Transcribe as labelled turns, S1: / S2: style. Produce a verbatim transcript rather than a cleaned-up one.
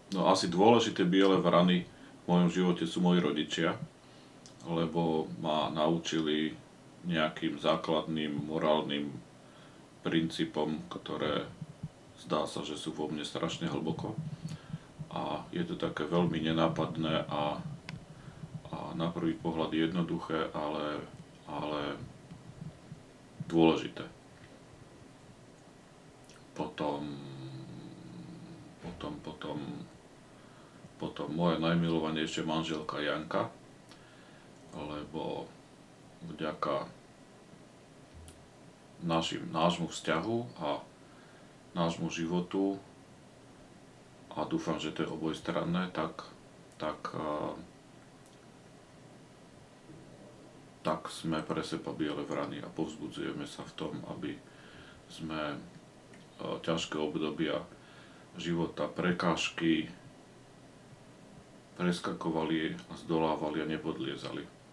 S1: No asi dôležité biele vrany v mojom živote sú moji rodičia, lebo ma naučili nejakým základným morálnym princípom, ktoré zdá sa, že sú vo mne strašne hlboko. A je to také veľmi nenápadné a, a na prvý pohľad jednoduché, ale, ale dôležité. Potom, potom, potom, potom moja najmilovanejšia manželka Janka, lebo vďaka našim, nášmu vzťahu a nášmu životu, a dúfam, že to je obojstranné, tak, tak, tak sme pre seba biele vrany a povzbudzujeme sa v tom, aby sme ťažké obdobia života, prekážky preskakovali a zdolávali a nepodliezali.